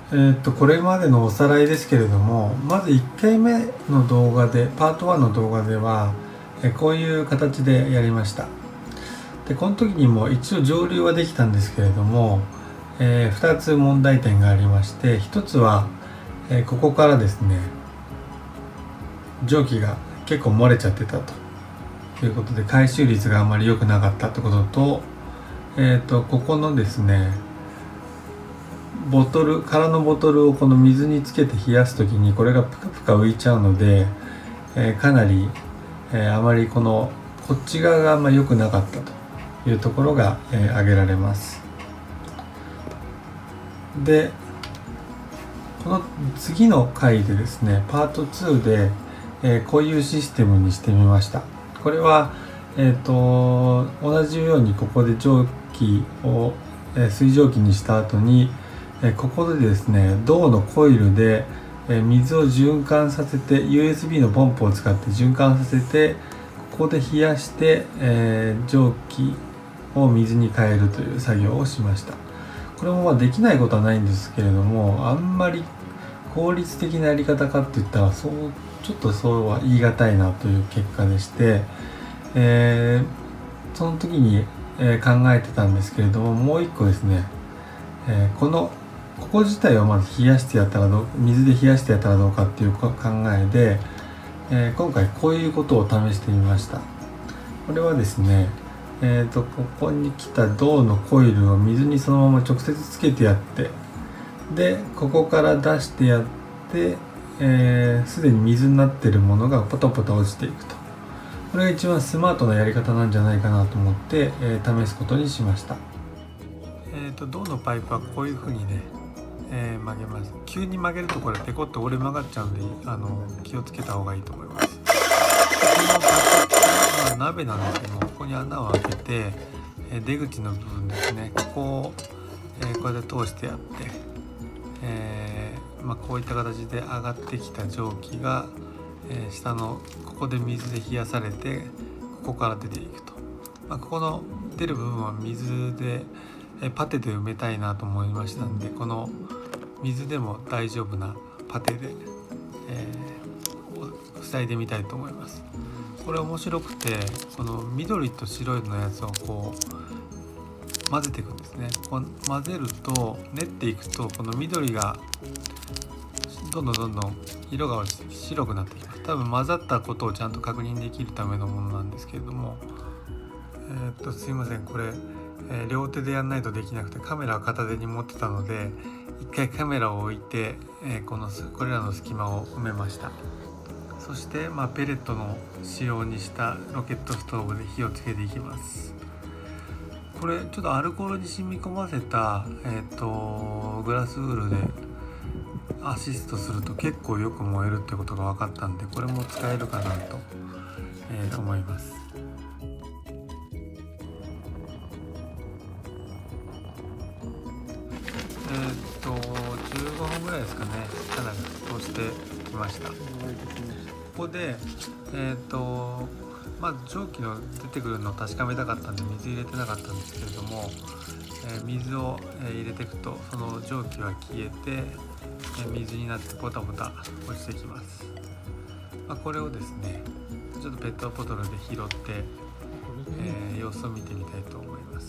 これまでのおさらいですけれども、まず1回目の動画でパート1の動画ではこういう形でやりました。でこの時にも一応蒸留はできたんですけれども、2つ問題点がありまして、1つは、ここからですね蒸気が結構漏れちゃってたということで、回収率があまり良くなかったってことと、ここのですね空のボトルをこの水につけて冷やす時にこれがプカプカ浮いちゃうので、かなり、あまりこっち側があんまり良くなかったというところが、挙げられます。でこの次の回でですねパート2で、こういうシステムにしてみました。これは、同じようにここで蒸気を、水蒸気にした後にここでですね銅のコイルで水を循環させて USB のポンプを使って循環させて、ここで冷やして、蒸気を水に変えるという作業をしました。これもできないことはないんですけれども、あんまり効率的なやり方かっていったらちょっとそうは言い難いなという結果でして、その時に、考えてたんですけれども、もう一個ですね、ここ自体をまず冷やしてやったら水で冷やしてやったらどうかっていう考えで、今回こういうことを試してみました。これはですね、ここに来た銅のコイルを水にそのまま直接つけてやって、でここから出してやって、すでに水になっているものがポタポタ落ちていくと。これが一番スマートなやり方なんじゃないかなと思って、試すことにしました。銅のパイプはこういう風にね、曲げます。急に曲げるとこれペコッと折れ曲がっちゃうんで、気をつけた方がいいと思います。この鍋なんですけども、ここに穴を開けて、出口の部分ですね、ここを、これで通してやって、こういった形で上がってきた蒸気が、下のここで水で冷やされてここから出ていくと、ここの出る部分は水でパテで埋めたいなと思いましたんで、この水でも大丈夫なパテで、塞いでみたいと思います。これ面白くて、この緑と白いのやつをこう混ぜていくんですね。混ぜると練っていくと、この緑がどんどん色が白くなってきます。多分混ざったことをちゃんと確認できるためのものなんですけれども、すいません、これ、両手でやんないとできなくて、カメラを片手に持ってたので一回カメラを置いて、これらの隙間を埋めました。そして、ペレットの仕様にしたロケットストーブで火をつけていきます。これちょっとアルコールに染み込ませた、グラスウールでアシストすると結構よく燃えるってことが分かったんで、これも使えるかなと、思います。15分ぐらいですかね、かなり沸騰してきました。ここでまず蒸気の出てくるのを確かめたかったんで水入れてなかったんですけれども、水を入れていくとその蒸気は消えて水になってポタポタ落ちてきます。これをですねちょっとペットボトルで拾って、様子を見てみたいと思います。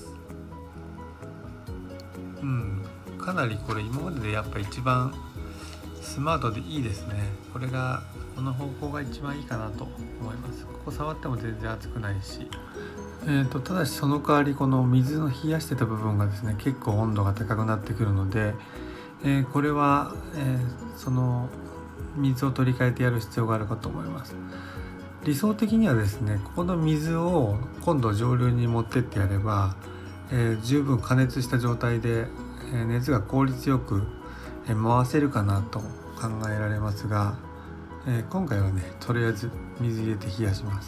かなりこれ今まででやっぱ一番スマートでいいですね。この方向が一番いいかなと思います。ここ触っても全然熱くないし、ただしその代わりこの水の冷やしてた部分がですね結構温度が高くなってくるので、これは、その水を取り替えてやる必要があるかと思います。理想的にはですねここの水を今度蒸留に持ってってやれば、十分加熱した状態で、熱が効率よく回せるかなと考えられますが、今回はねとりあえず水入れて冷やします。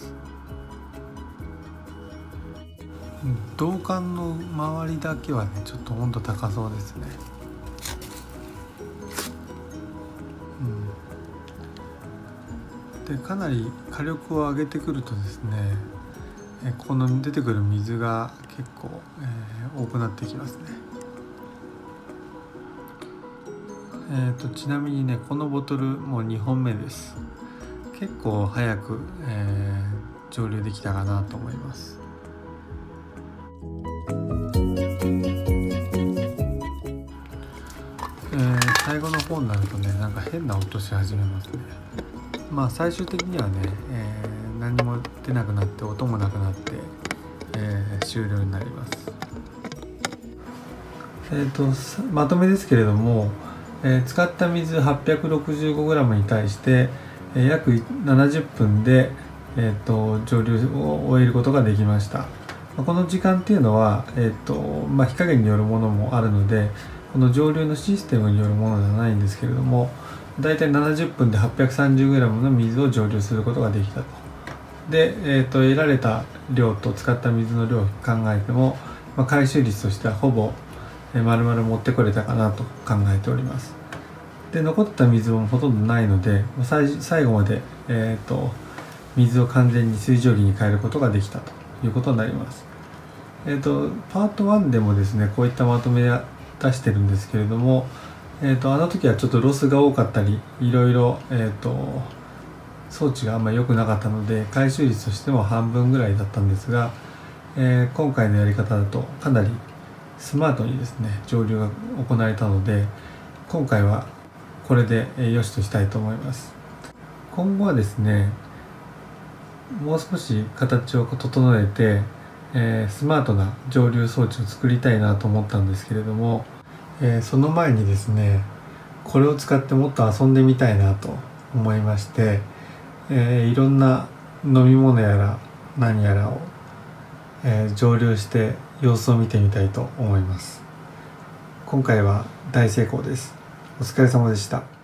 銅管の周りだけはねちょっと温度高そうですね。でかなり火力を上げてくるとですね、この出てくる水が結構、多くなってきますね。 ちなみにね、このボトルもう2本目です。結構早く、蒸留できたかなと思います。最後の方になるとね、なんか変な音し始めますね。まあ最終的にはね、何も出なくなって音もなくなって、終了になります。まとめですけれども、使った水 865g に対して、約70分で、蒸留を終えることができました。この時間っていうのは、火加減によるものもあるので、この蒸留のシステムによるものではないんですけれども、だいたい70分で 830g の水を蒸留することができたと。で、得られた量と使った水の量を考えても、回収率としてはほぼ丸々持ってこれたかなと考えております。で、残った水もほとんどないので、最後まで、水を完全に水蒸気に変えることができたということになります。パート1でもですね、こういったまとめで出してるんですけれども、あの時はちょっとロスが多かったり、いろいろ、装置があんまり良くなかったので、回収率としても半分ぐらいだったんですが、今回のやり方だとかなりスマートにですね、蒸留が行われたので、今回はこれで良しとしたいと思います。今後はですね、もう少し形を整えて、スマートな蒸留装置を作りたいなと思ったんですけれども、その前にですね、これを使ってもっと遊んでみたいなと思いまして、いろんな飲み物やら何やらを、蒸留して様子を見てみたいと思います。今回は大成功です。お疲れ様でした。